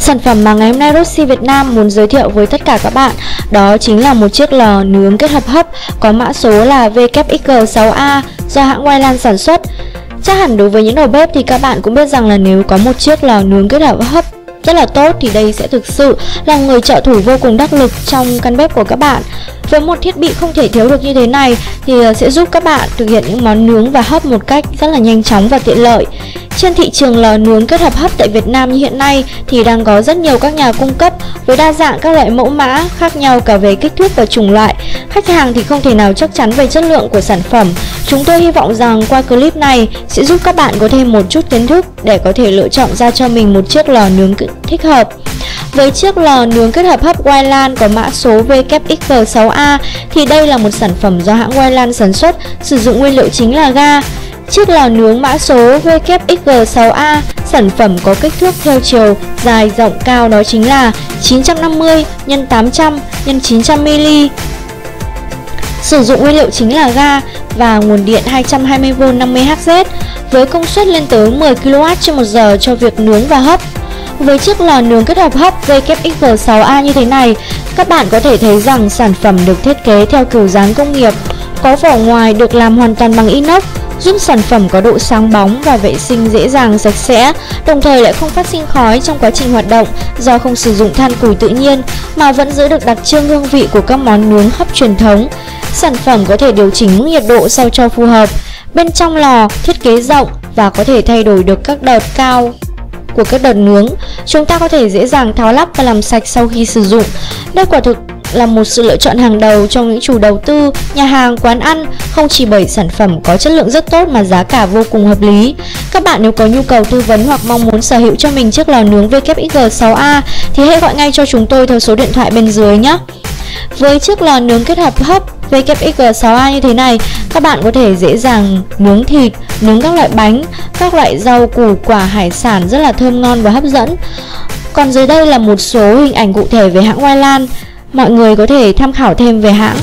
Sản phẩm mà ngày hôm nay Roxy Việt Nam muốn giới thiệu với tất cả các bạn đó chính là một chiếc lò nướng kết hợp hấp có mã số là WXG6A do hãng Wyland sản xuất. Chắc hẳn đối với những đầu bếp thì các bạn cũng biết rằng là nếu có một chiếc lò nướng kết hợp hấp rất là tốt thì đây sẽ thực sự là người trợ thủ vô cùng đắc lực trong căn bếp của các bạn. Với một thiết bị không thể thiếu được như thế này thì sẽ giúp các bạn thực hiện những món nướng và hấp một cách rất là nhanh chóng và tiện lợi. Trên thị trường lò nướng kết hợp hấp tại Việt Nam như hiện nay thì đang có rất nhiều các nhà cung cấp với đa dạng các loại mẫu mã khác nhau cả về kích thước và chủng loại. Khách hàng thì không thể nào chắc chắn về chất lượng của sản phẩm. Chúng tôi hy vọng rằng qua clip này sẽ giúp các bạn có thêm một chút kiến thức để có thể lựa chọn ra cho mình một chiếc lò nướng thích hợp. Với chiếc lò nướng kết hợp hấp Wyland có mã số WXG6A thì đây là một sản phẩm do hãng Wyland sản xuất, sử dụng nguyên liệu chính là ga. Chiếc lò nướng mã số WXG6A, sản phẩm có kích thước theo chiều dài rộng cao đó chính là 950 x 800 x 900mm. Sử dụng nguyên liệu chính là ga và nguồn điện 220V 50Hz với công suất lên tới 10 kW/h cho việc nướng và hấp. Với chiếc lò nướng kết hợp hấp WXG6A như thế này, các bạn có thể thấy rằng sản phẩm được thiết kế theo kiểu dáng công nghiệp, có vỏ ngoài được làm hoàn toàn bằng inox, giúp sản phẩm có độ sáng bóng và vệ sinh dễ dàng sạch sẽ, đồng thời lại không phát sinh khói trong quá trình hoạt động do không sử dụng than củi tự nhiên mà vẫn giữ được đặc trưng hương vị của các món nướng hấp truyền thống. Sản phẩm có thể điều chỉnh mức nhiệt độ sao cho phù hợp. Bên trong lò thiết kế rộng và có thể thay đổi được các đợt cao của các đợt nướng. Chúng ta có thể dễ dàng tháo lắp và làm sạch sau khi sử dụng. Đây quả thực là một sự lựa chọn hàng đầu trong những chủ đầu tư, nhà hàng, quán ăn, không chỉ bởi sản phẩm có chất lượng rất tốt mà giá cả vô cùng hợp lý. Các bạn nếu có nhu cầu tư vấn hoặc mong muốn sở hữu cho mình chiếc lò nướng WXG6A thì hãy gọi ngay cho chúng tôi theo số điện thoại bên dưới nhé. Với chiếc lò nướng kết hợp hấp WXG6A như thế này, các bạn có thể dễ dàng nướng thịt, nướng các loại bánh, các loại rau củ quả hải sản rất là thơm ngon và hấp dẫn. Còn dưới đây là một số hình ảnh cụ thể về hãng Wyland. Mọi người có thể tham khảo thêm về hãng.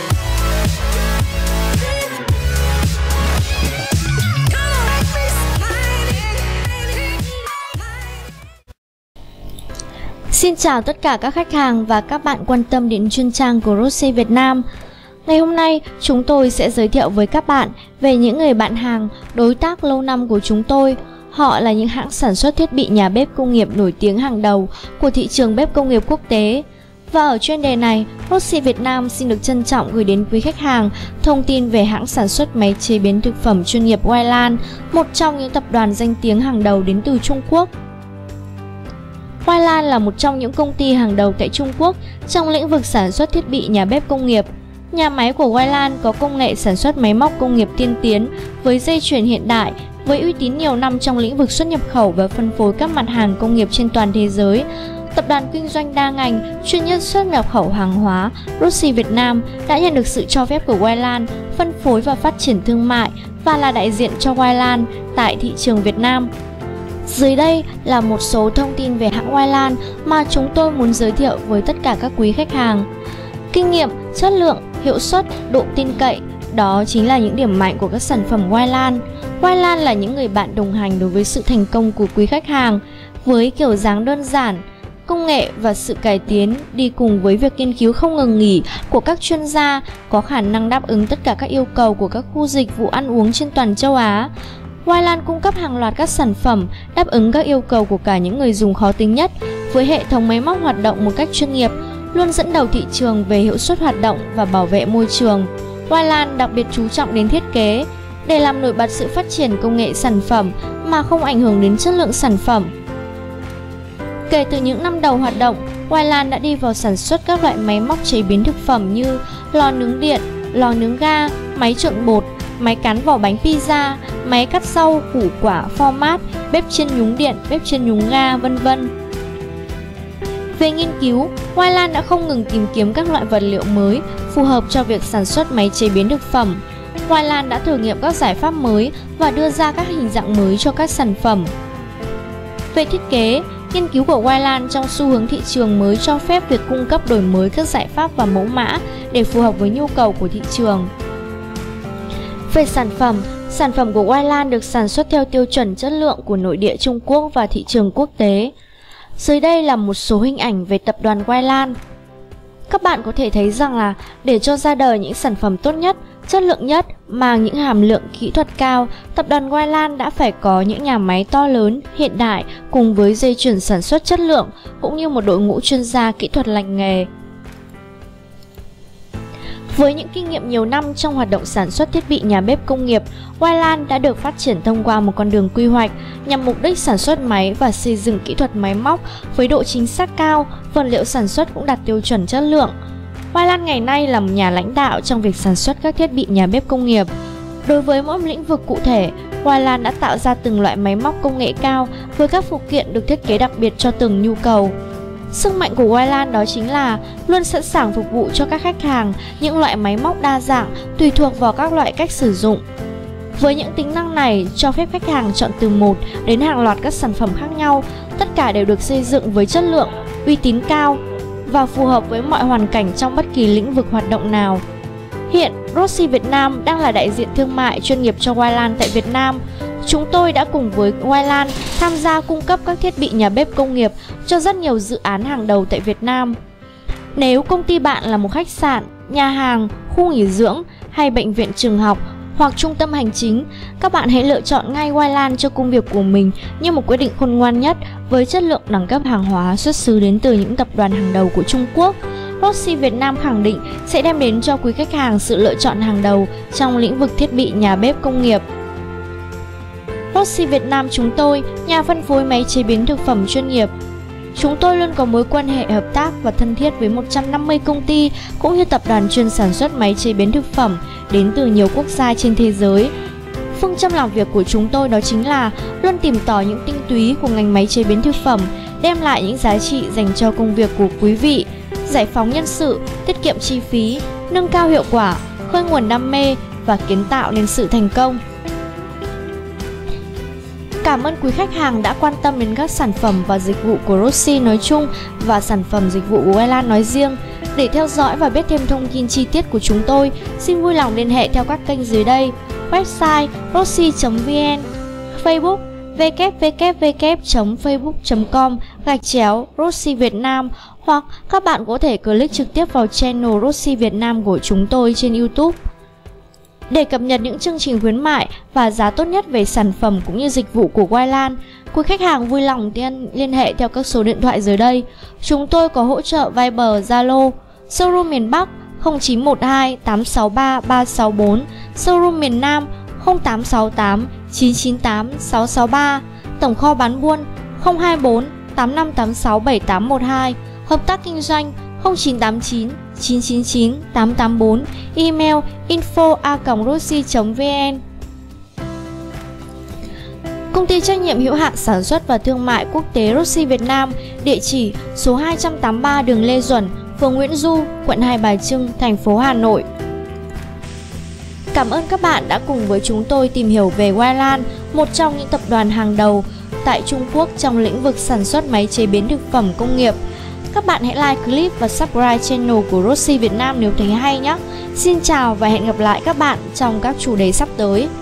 Xin chào tất cả các khách hàng và các bạn quan tâm đến chuyên trang của Roxy Việt Nam. Ngày hôm nay, chúng tôi sẽ giới thiệu với các bạn về những người bạn hàng, đối tác lâu năm của chúng tôi. Họ là những hãng sản xuất thiết bị nhà bếp công nghiệp nổi tiếng hàng đầu của thị trường bếp công nghiệp quốc tế. Và ở chuyên đề này, Roxy Việt Nam xin được trân trọng gửi đến quý khách hàng thông tin về hãng sản xuất máy chế biến thực phẩm chuyên nghiệp Wyland, một trong những tập đoàn danh tiếng hàng đầu đến từ Trung Quốc. Wyland là một trong những công ty hàng đầu tại Trung Quốc trong lĩnh vực sản xuất thiết bị nhà bếp công nghiệp. Nhà máy của Wyland có công nghệ sản xuất máy móc công nghiệp tiên tiến với dây chuyền hiện đại, với uy tín nhiều năm trong lĩnh vực xuất nhập khẩu và phân phối các mặt hàng công nghiệp trên toàn thế giới. Tập đoàn kinh doanh đa ngành, chuyên nhất xuất nhập khẩu hàng hóa, Roxy Việt Nam đã nhận được sự cho phép của Wyland phân phối và phát triển thương mại và là đại diện cho Wyland tại thị trường Việt Nam. Dưới đây là một số thông tin về hãng Wyland mà chúng tôi muốn giới thiệu với tất cả các quý khách hàng. Kinh nghiệm, chất lượng, hiệu suất, độ tin cậy, đó chính là những điểm mạnh của các sản phẩm Wyland. Wyland là những người bạn đồng hành đối với sự thành công của quý khách hàng, với kiểu dáng đơn giản, công nghệ và sự cải tiến đi cùng với việc nghiên cứu không ngừng nghỉ của các chuyên gia có khả năng đáp ứng tất cả các yêu cầu của các khu dịch vụ ăn uống trên toàn châu Á. Wyland cung cấp hàng loạt các sản phẩm đáp ứng các yêu cầu của cả những người dùng khó tính nhất, với hệ thống máy móc hoạt động một cách chuyên nghiệp, luôn dẫn đầu thị trường về hiệu suất hoạt động và bảo vệ môi trường. Wyland đặc biệt chú trọng đến thiết kế để làm nổi bật sự phát triển công nghệ sản phẩm mà không ảnh hưởng đến chất lượng sản phẩm. Kể từ những năm đầu hoạt động, Wyland đã đi vào sản xuất các loại máy móc chế biến thực phẩm như lò nướng điện, lò nướng ga, máy trộn bột, máy cán vỏ bánh pizza, máy cắt rau, củ quả, format, bếp chiên nhúng điện, bếp chiên nhúng ga, vân vân. Về nghiên cứu, Wyland đã không ngừng tìm kiếm các loại vật liệu mới phù hợp cho việc sản xuất máy chế biến thực phẩm. Wyland đã thử nghiệm các giải pháp mới và đưa ra các hình dạng mới cho các sản phẩm. Về thiết kế, nghiên cứu của Wyland trong xu hướng thị trường mới cho phép việc cung cấp đổi mới các giải pháp và mẫu mã để phù hợp với nhu cầu của thị trường. Về sản phẩm của Wyland được sản xuất theo tiêu chuẩn chất lượng của nội địa Trung Quốc và thị trường quốc tế. Dưới đây là một số hình ảnh về tập đoàn Wyland. Các bạn có thể thấy rằng là để cho ra đời những sản phẩm tốt nhất, chất lượng nhất, mang những hàm lượng kỹ thuật cao, tập đoàn Wyland đã phải có những nhà máy to lớn, hiện đại cùng với dây chuyền sản xuất chất lượng cũng như một đội ngũ chuyên gia kỹ thuật lành nghề. Với những kinh nghiệm nhiều năm trong hoạt động sản xuất thiết bị nhà bếp công nghiệp, Wyland đã được phát triển thông qua một con đường quy hoạch nhằm mục đích sản xuất máy và xây dựng kỹ thuật máy móc với độ chính xác cao, vật liệu sản xuất cũng đạt tiêu chuẩn chất lượng. Wyland ngày nay là một nhà lãnh đạo trong việc sản xuất các thiết bị nhà bếp công nghiệp. Đối với mỗi lĩnh vực cụ thể, Wyland đã tạo ra từng loại máy móc công nghệ cao với các phụ kiện được thiết kế đặc biệt cho từng nhu cầu. Sức mạnh của Wyland đó chính là luôn sẵn sàng phục vụ cho các khách hàng những loại máy móc đa dạng tùy thuộc vào các loại cách sử dụng. Với những tính năng này, cho phép khách hàng chọn từ 1 đến hàng loạt các sản phẩm khác nhau, tất cả đều được xây dựng với chất lượng, uy tín cao và phù hợp với mọi hoàn cảnh trong bất kỳ lĩnh vực hoạt động nào. Hiện, Rossi Việt Nam đang là đại diện thương mại chuyên nghiệp cho Wyland tại Việt Nam. Chúng tôi đã cùng với Wyland tham gia cung cấp các thiết bị nhà bếp công nghiệp cho rất nhiều dự án hàng đầu tại Việt Nam. Nếu công ty bạn là một khách sạn, nhà hàng, khu nghỉ dưỡng hay bệnh viện trường học hoặc trung tâm hành chính, các bạn hãy lựa chọn ngay Wyland cho công việc của mình như một quyết định khôn ngoan nhất với chất lượng đẳng cấp hàng hóa xuất xứ đến từ những tập đoàn hàng đầu của Trung Quốc. Rossi Việt Nam khẳng định sẽ đem đến cho quý khách hàng sự lựa chọn hàng đầu trong lĩnh vực thiết bị nhà bếp công nghiệp. Rossi Việt Nam chúng tôi, nhà phân phối máy chế biến thực phẩm chuyên nghiệp. Chúng tôi luôn có mối quan hệ hợp tác và thân thiết với 150 công ty cũng như tập đoàn chuyên sản xuất máy chế biến thực phẩm đến từ nhiều quốc gia trên thế giới. Phương châm làm việc của chúng tôi đó chính là luôn tìm tòi những tinh túy của ngành máy chế biến thực phẩm, đem lại những giá trị dành cho công việc của quý vị, giải phóng nhân sự, tiết kiệm chi phí, nâng cao hiệu quả, khơi nguồn đam mê và kiến tạo nên sự thành công. Cảm ơn quý khách hàng đã quan tâm đến các sản phẩm và dịch vụ của Rossi nói chung và sản phẩm dịch vụ của Wyland nói riêng. Để theo dõi và biết thêm thông tin chi tiết của chúng tôi, xin vui lòng liên hệ theo các kênh dưới đây: website rossi.vn, Facebook www.facebook.com/Rossi Việt Nam, hoặc các bạn có thể click trực tiếp vào channel Rossi Việt Nam của chúng tôi trên YouTube. Để cập nhật những chương trình khuyến mại và giá tốt nhất về sản phẩm cũng như dịch vụ của Wyland, quý khách hàng vui lòng liên hệ theo các số điện thoại dưới đây. Chúng tôi có hỗ trợ Viber, Zalo. Showroom miền Bắc 0912 863 364, showroom miền Nam 0868 998 663, tổng kho bán buôn 024 8586 7812, hợp tác kinh doanh 0989 999 884, email info@rossi.vn. Công ty trách nhiệm hữu hạn sản xuất và thương mại quốc tế Rossi Việt Nam, địa chỉ số 283 đường Lê Duẩn, phường Nguyễn Du, quận Hai Bà Trưng, thành phố Hà Nội. Cảm ơn các bạn đã cùng với chúng tôi tìm hiểu về Wyland, một trong những tập đoàn hàng đầu tại Trung Quốc trong lĩnh vực sản xuất máy chế biến thực phẩm công nghiệp. Các bạn hãy like clip và subscribe channel của Rossi Việt Nam nếu thấy hay nhé. Xin chào và hẹn gặp lại các bạn trong các chủ đề sắp tới.